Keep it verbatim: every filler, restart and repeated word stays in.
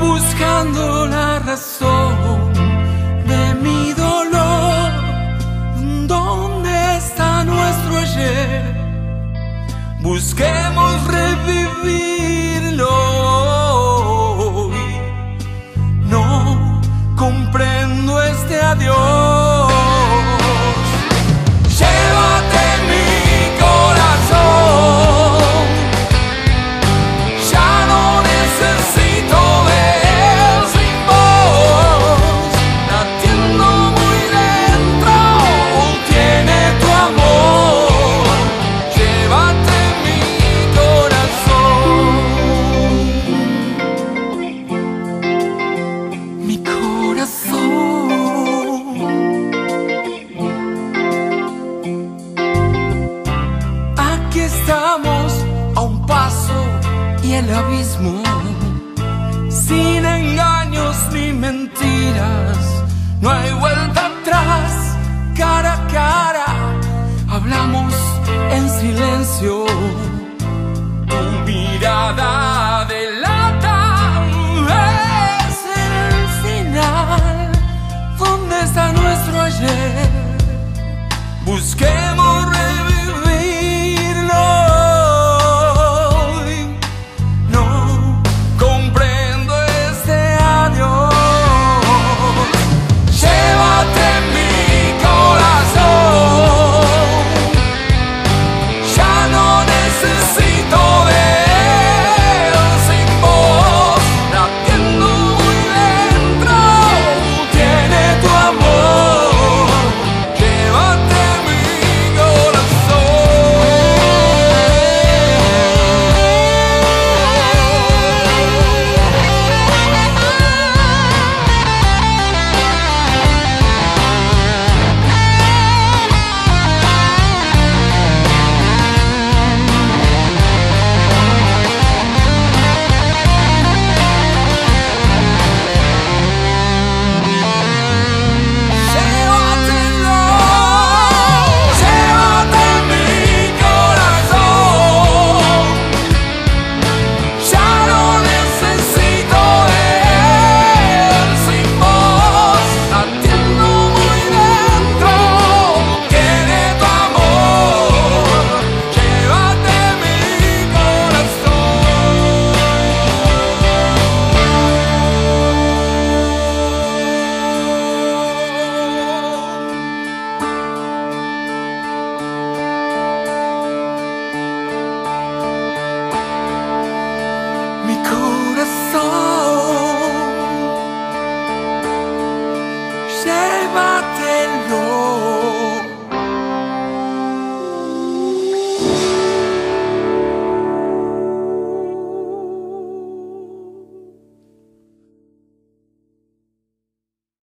buscando la razón de mi dolor. ¿Dónde está nuestro ayer? Busquemos revivirlo hoy. No comprendo este adiós. Llévate mi corazón, ya no necesito ver sin vos. Latiendo muy dentro tiene tu amor. Llévate mi corazón, mi corazón. Aquí estamos a un paso y el abismo, sin engaños ni mentiras. No hay vuelta atrás, cara a cara. Hablamos en silencio, tu mirada